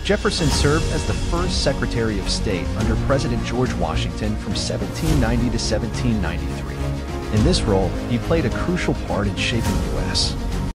Jefferson served as the first Secretary of State under President George Washington from 1790 to 1793. In this role, he played a crucial part in shaping U.S.